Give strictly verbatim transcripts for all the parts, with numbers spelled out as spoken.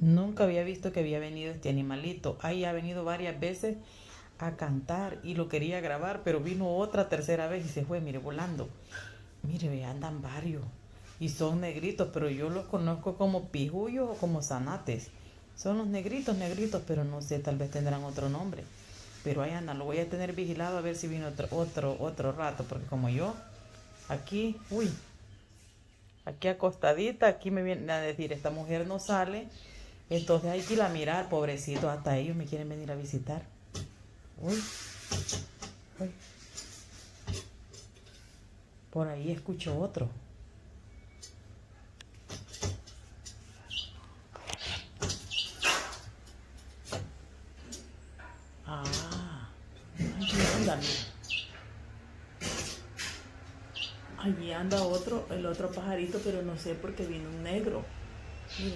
Nunca había visto que había venido este animalito. Ahí ha venido varias veces a cantar y lo quería grabar, pero vino otra tercera vez y se fue, mire, volando. Mire, ve, andan varios y son negritos, pero yo los conozco como pijullos o como zanates. Son los negritos, negritos, pero no sé, tal vez tendrán otro nombre. Pero ahí andan, lo voy a tener vigilado a ver si viene otro, otro, otro rato, porque como yo, aquí, uy, aquí acostadita, aquí me vienen a decir, esta mujer no sale, entonces hay que ir a mirar, pobrecito, hasta ellos me quieren venir a visitar. Uy, uy. Por ahí escucho otro. Ah, allí anda, mira. Allí anda otro, el otro pajarito, pero no sé por qué vino un negro. Miren.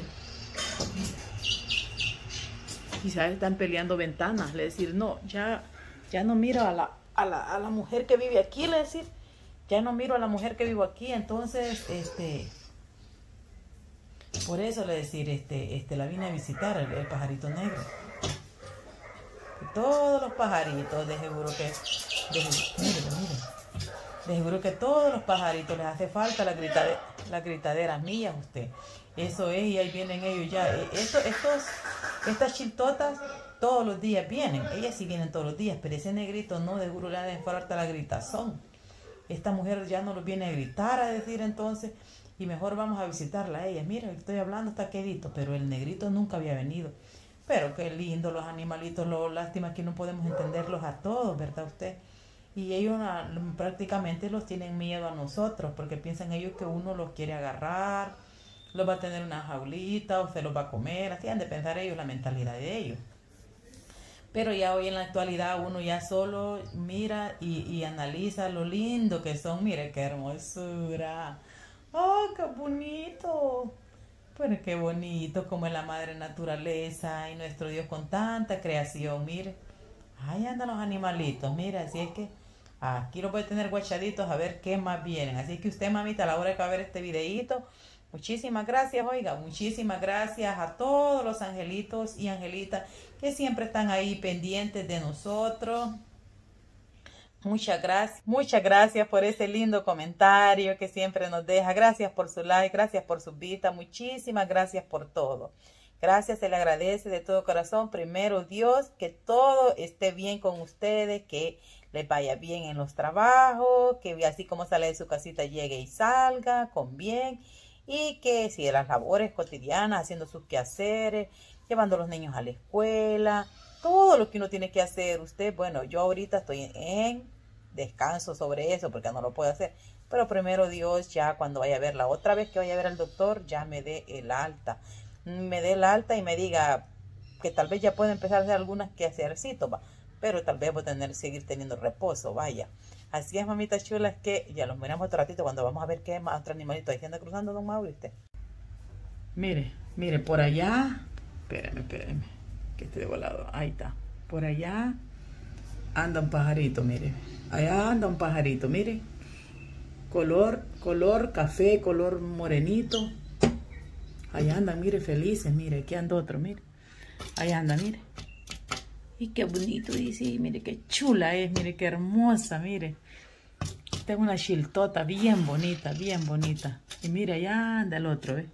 Quizás están peleando ventanas, le decir, no, ya, ya no miro a la, a la, a la mujer que vive aquí, le decir, ya no miro a la mujer que vivo aquí, entonces, este, por eso le decir, este, este, la vine a visitar, el, el pajarito negro. Y todos los pajaritos, de seguro que, de, miren, miren, de seguro que todos los pajaritos les hace falta la gritadera, las gritaderas mías, usted. Eso es, y ahí vienen ellos ya. Esto, estos, estas chiltotas todos los días vienen. Ellas sí vienen todos los días, pero ese negrito no, de seguro le hace falta la gritazón. Esta mujer ya no los viene a gritar, a decir entonces, y mejor vamos a visitarla a ella. Mira, estoy hablando, está quedito, pero el negrito nunca había venido. Pero qué lindo los animalitos, lo lástima que no podemos entenderlos a todos, ¿verdad usted? Y ellos prácticamente los tienen miedo a nosotros, porque piensan ellos que uno los quiere agarrar, los va a tener una jaulita o se los va a comer, así han de pensar ellos, la mentalidad de ellos. Pero ya hoy en la actualidad uno ya solo mira y, y analiza lo lindo que son. Mire qué hermosura. ¡Oh, qué bonito! Pero qué bonito como es la madre naturaleza y nuestro Dios con tanta creación. Mire, ahí andan los animalitos. Mira, así es que aquí los voy a tener guachaditos a ver qué más vienen. Así que usted, mamita, a la hora que va a ver este videíto, muchísimas gracias, oiga, muchísimas gracias a todos los angelitos y angelitas que siempre están ahí pendientes de nosotros. Muchas gracias, muchas gracias por ese lindo comentario que siempre nos deja. Gracias por su like, gracias por su visita, muchísimas gracias por todo. Gracias, se le agradece de todo corazón. Primero Dios, que todo esté bien con ustedes, que les vaya bien en los trabajos, que así como sale de su casita llegue y salga con bien. Y que si de las labores cotidianas, haciendo sus quehaceres, llevando a los niños a la escuela, todo lo que uno tiene que hacer. Usted, bueno, yo ahorita estoy en descanso sobre eso porque no lo puedo hacer. Pero primero Dios, ya cuando vaya a ver la otra vez que vaya a ver al doctor, ya me dé el alta. Me dé el alta y me diga que tal vez ya pueda empezar a hacer algunas quehacercitos, va. Pero tal vez voy a tener, seguir teniendo reposo, vaya. Así es, mamitas chulas, que ya los miramos otro ratito cuando vamos a ver qué más otro animalito ahí anda cruzando, don Mauri, usted. Mire, mire, por allá, espérame, espérame, que esté de volado, ahí está. Por allá anda un pajarito, mire, allá anda un pajarito, mire. Color, color café, color morenito. Allá andan, mire, felices, mire, aquí anda otro, mire. Allá anda, mire. Y qué bonito, dice, mire qué chula es, mire qué hermosa, mire. Tengo una chiltota bien bonita, bien bonita. Y mire, allá anda el otro, ¿ves?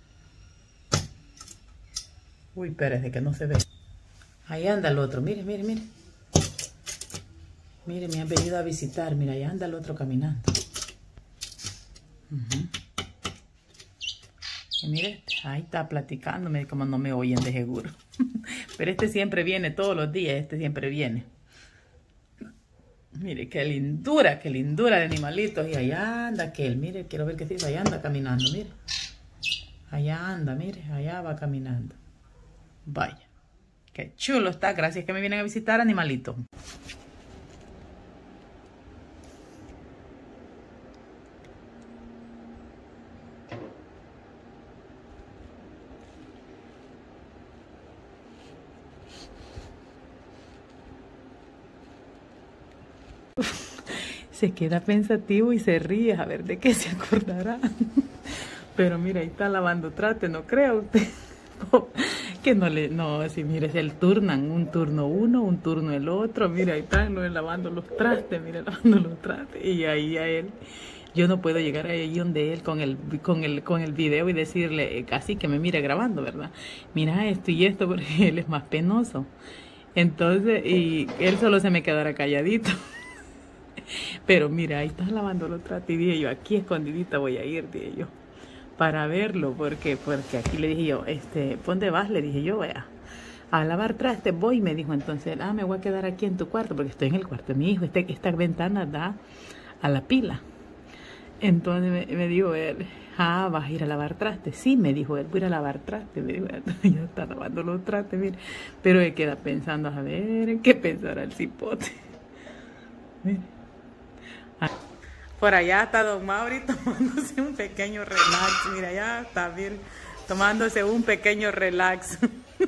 Uy, espérese que no se ve. Ahí anda el otro, mire, mire, mire. Mire, me han venido a visitar, mira, allá anda el otro caminando. Uh-huh. Y mire, ahí está platicándome, como no me oyen de seguro. Pero este siempre viene todos los días, este siempre viene. Mire, qué lindura, qué lindura de animalitos. Y allá anda aquel, mire, quiero ver qué se hizo. Allá anda caminando, mire. Allá anda, mire, allá va caminando. Vaya, qué chulo está. Gracias que me vienen a visitar, animalitos. Se queda pensativo y se ríe, a ver de qué se acordará. Pero mira, ahí está lavando trate, no creo usted. que no le, no, sí, mire, se el turnan, un turno uno, un turno el otro, mira, ahí están no, lavando los trastes, mire, lavando los trastes, y ahí a él, yo no puedo llegar ahí donde él con el, con el, con el video y decirle, casi que me mire grabando, ¿verdad? Mira esto y esto, porque él es más penoso. Entonces, y él solo se me quedara calladito. Pero mira, ahí estás lavando los trastes, y dije yo, aquí escondidita voy a ir, dije yo, para verlo, porque, porque aquí le dije yo, este, ¿dónde vas? Le dije yo, vea, a lavar trastes voy, me dijo. Entonces, ah, me voy a quedar aquí en tu cuarto, porque estoy en el cuarto de mi hijo, este, esta ventana da a la pila. Entonces me, me dijo él, ah, ¿vas a ir a lavar trastes? Sí, me dijo él, voy a ir a lavar trastes, me dijo, ya está lavando los trastes, mire, pero él queda pensando, a ver, ¿en qué pensará el cipote? Mire. Ah. Por allá está don Mauri tomándose un pequeño relax. Mira, allá está bien, tomándose un pequeño relax.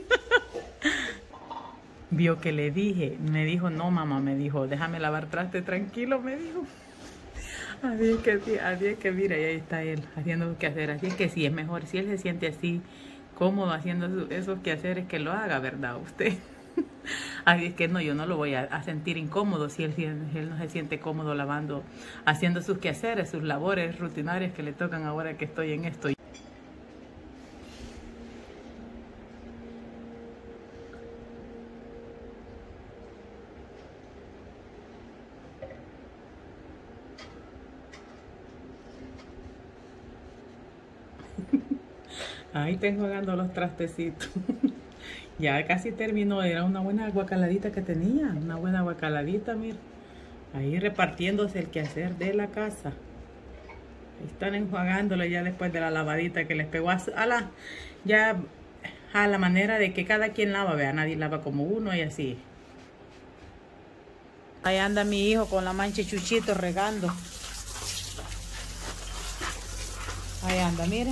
Vio que le dije, me dijo, no mamá, me dijo, déjame lavar traste tranquilo, me dijo. Así es que, así es que mira, y ahí está él haciendo sus quehaceres. Así es que sí, es mejor, si él se siente así cómodo haciendo su, esos quehaceres, que lo haga, ¿verdad? Usted. Así es que no, yo no lo voy a, a sentir incómodo si él, si él no se siente cómodo lavando, haciendo sus quehaceres, sus labores rutinarias que le tocan ahora que estoy en esto. Ahí tengo jugando los trastecitos. Ya casi terminó, era una buena guacaladita que tenía, una buena guacaladita, mira. Ahí repartiéndose el quehacer de la casa. Ahí están enjuagándolo ya después de la lavadita que les pegó a, a la, ya a la manera de que cada quien lava, vea, nadie lava como uno y así. Ahí anda mi hijo con la mancha chuchito regando. Ahí anda, miren.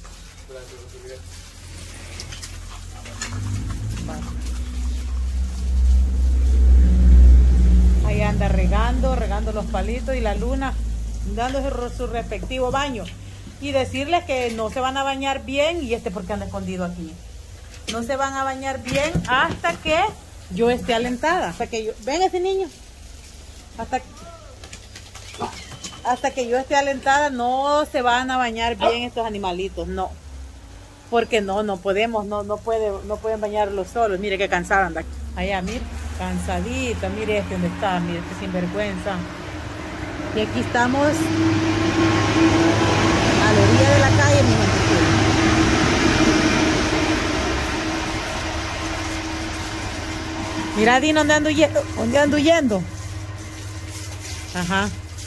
Ahí anda regando, regando los palitos, y la Luna dándose su respectivo baño. Y decirles que no se van a bañar bien, y este porque anda escondido aquí. No se van a bañar bien hasta que yo esté alentada. Hasta que yo, ven ese niño. Hasta, hasta que yo esté alentada no se van a bañar bien estos animalitos, no. Porque no, no podemos, no, no, puede, no pueden bañarlos solos. Mire qué cansada anda. Allá, mire, cansadita, mire este donde está, mire este sinvergüenza. Y aquí estamos a la orilla de la calle, mi gente. Mira, Dino, ¿dónde ando yendo? ¿Dónde ando yendo? Ajá.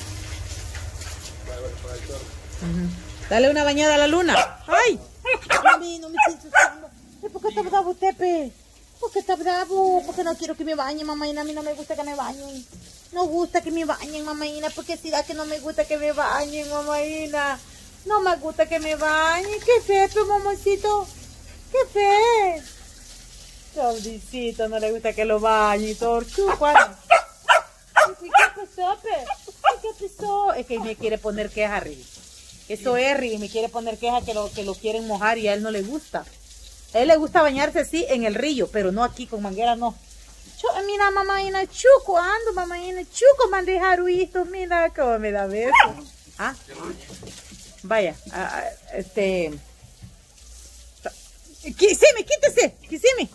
Uh-huh. Dale una bañada a la Luna. ¡Ay! Mami, no me estoy asustando. ¿Por qué está bravo usted, pe? ¿Por qué está bravo? Porque no quiero que me bañen, mamá. A mí no me gusta que me bañen. No gusta que me bañen, mamá. Porque si da que no me gusta que me bañen, mamá. No me gusta que me bañen. ¿Qué fe, pe, mamacito? ¿Qué fe? Claudicito, no le gusta que lo bañen. Torchuco. ¿Qué pasó, pe? ¿Qué pasó? Es que me quiere poner queja, Rick. Eso es, Rick, me quiere poner queja que lo, que lo quieren mojar y a él no le gusta. A él le gusta bañarse sí en el río, pero no aquí con manguera, no. Yo, mira, mamá, ina chuco, ando, mamá, ina chuco, mandé jaruito, mira cómo me da beso. Ah, vaya, a, a, este... Quisime, quítese, quisime.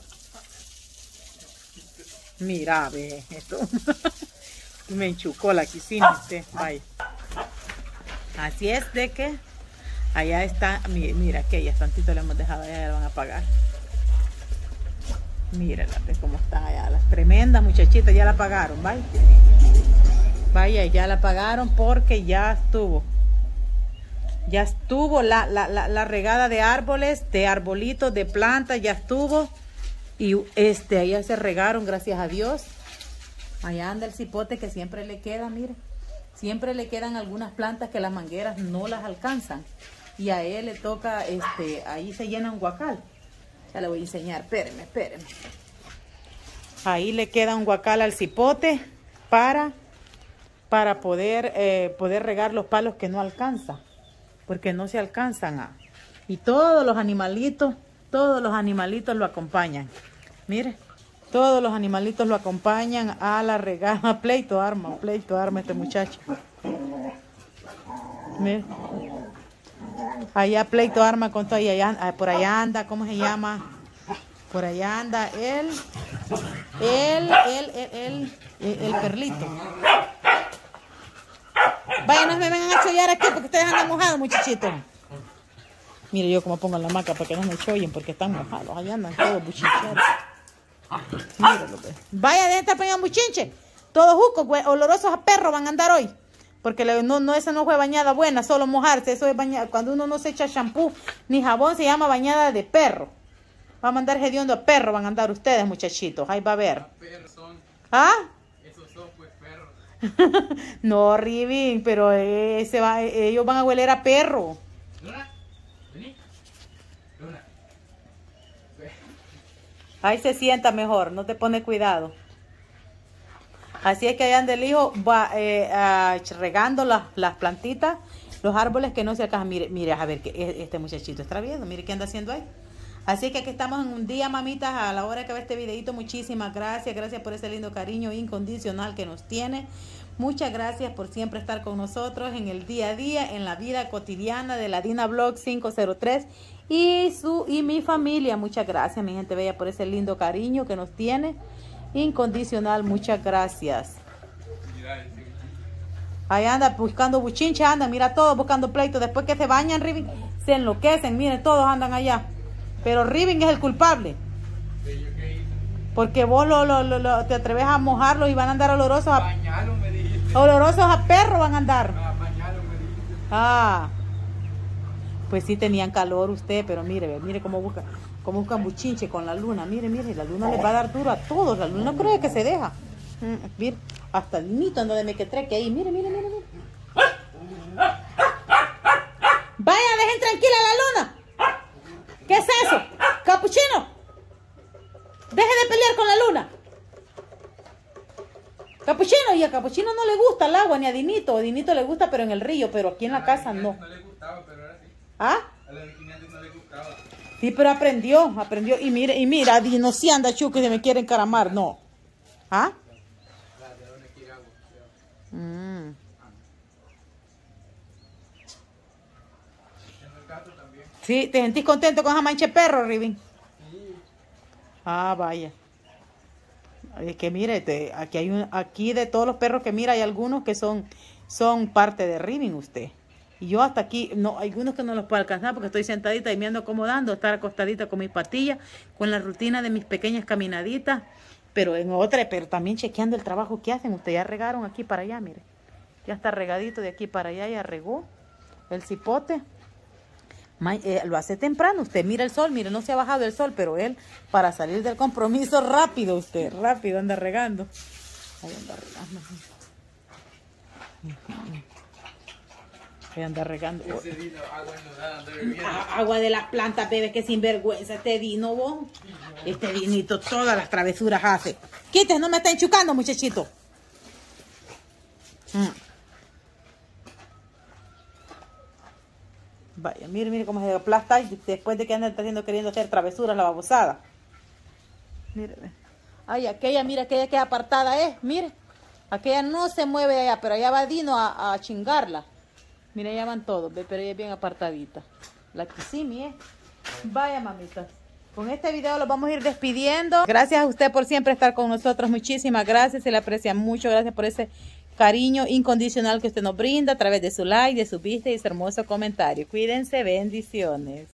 Mira, ve, esto. Me enchucó la quisime, usted, vaya. Así es de que allá está, mira que ya tantito le hemos dejado, allá ya la van a pagar. Mírala, ve cómo está allá, las tremendas muchachitas ya la pagaron, vaya. Vaya, ya la pagaron porque ya estuvo. Ya estuvo la, la, la, la regada de árboles, de arbolitos, de plantas, ya estuvo. Y este, allá se regaron, gracias a Dios. Allá anda el cipote que siempre le queda, mire. Siempre le quedan algunas plantas que las mangueras no las alcanzan. Y a él le toca, este, ahí se llena un guacal. Ya le voy a enseñar, espérenme, espérenme. Ahí le queda un guacal al cipote para, para poder, eh, poder regar los palos que no alcanza. Porque no se alcanzan a... Y todos los animalitos todos los animalitos lo acompañan. Mire, todos los animalitos lo acompañan a la regada. Pleito arma, pleito arma este muchacho. Mire. Allá pleito arma con todo. Y allá, por allá anda, ¿cómo se llama? Por allá anda él, él, él, él, él, el, el perlito. Vaya, no me vengan a chollar aquí porque ustedes andan mojados, muchachitos. Mire yo como pongo la hamaca para que no me chollen porque están mojados. Allá andan todos buchincheros. Míralo, pues. Vaya, de esta pegan buchinche. Todos jucos, güey, olorosos a perro van a andar hoy. Porque le, no, no, esa no fue bañada buena, solo mojarse. Eso es bañada. Cuando uno no se echa shampoo ni jabón, se llama bañada de perro. Van a andar hediondo a perro, van a andar ustedes, muchachitos. Ahí va a ver. ¿Ah? Esos son pues perros. No, Rivin, pero ese va, ellos van a hueler a perro. Luna, vení. Luna. Ahí se sienta mejor, no te pone cuidado. Así es que allá anda el hijo va eh, uh, regando las, las plantitas, los árboles que no se alcanzan. Mire, mire, a ver, que este muchachito está viendo, mire qué anda haciendo ahí. Así es que aquí estamos en un día, mamitas, a la hora que ve este videito. Muchísimas gracias, gracias por ese lindo cariño incondicional que nos tiene. Muchas gracias por siempre estar con nosotros en el día a día, en la vida cotidiana de la Dina Vlog cinco cero tres y su y mi familia. Muchas gracias, mi gente bella, por ese lindo cariño que nos tiene incondicional. Muchas gracias. Ahí anda buscando buchinche, anda, mira, todos buscando pleito. Después que se bañan, Rivin, se enloquecen. Miren, todos andan allá. Pero Rivin es el culpable. Porque vos lo, lo, lo, lo, te atreves a mojarlos y van a andar olorosos a... Bañalo, me dijiste. Olorosos a perro van a andar. Ah, bañalo, me dijiste. Ah. Pues sí tenían calor usted, pero mire, mire cómo busca, cómo buscan buchinche con la luna. Mire, mire, la luna les va a dar duro a todos. La luna no cree que se deja. Mm, mire, hasta el nito anda de mequetreque ahí. Mire, mire, mire, mire. Vaya, dejen tranquila a la luna. ¿Qué es eso? Capuchino. Deje de pelear con la luna. Capuchino, y a Capuchino no le gusta el agua, ni a Dinito. A Dinito le gusta, pero en el río, pero aquí en la casa no. No le gustaba, pero ahora sí. ¿Ah? A la virginidad no le gustaba. Sí, pero aprendió, aprendió. Y mire, y mira, Dino si anda chuco y se me quiere encaramar, no. ¿Ah? Mm. Sí, ¿te sentís contento con esa mancha de perro, Rivin? Sí. Ah, vaya. Es que mire, te, aquí hay un, aquí de todos los perros que mira, hay algunos que son, son parte de Rivin usted. Y yo hasta aquí, no, hay algunos que no los puedo alcanzar porque estoy sentadita y me ando acomodando, estar acostadita con mis patillas, con la rutina de mis pequeñas caminaditas, pero en otra, pero también chequeando el trabajo que hacen. Ustedes ya regaron aquí para allá, mire. Ya está regadito de aquí para allá, ya regó el cipote. Eh, lo hace temprano, usted mira el sol, mire, no se ha bajado el sol, pero él, para salir del compromiso, rápido usted, rápido anda regando. Ahí anda regando. Ahí anda regando. Ese Dino, agua enlodada, anda bebiendo. Agua de las plantas, bebé, que sinvergüenza este Dino, vos. Este Dinito todas las travesuras hace. Quite, no me está enchucando, muchachito. Mm. Vaya, mire, mire cómo se aplasta después de que anda haciendo, queriendo hacer travesuras la babosada. Mire, ay, aquella, mira, aquella que apartada es, mire. Aquella no se mueve allá, pero allá va Dino a, a chingarla. Mira, allá van todos, ve, pero ella es bien apartadita. La Kisimi, ¿eh? Vaya, mamita. Con este video los vamos a ir despidiendo. Gracias a usted por siempre estar con nosotros. Muchísimas gracias, se le aprecia mucho. Gracias por ese cariño incondicional que usted nos brinda a través de su like, de su vista y su hermoso comentario. Cuídense, bendiciones.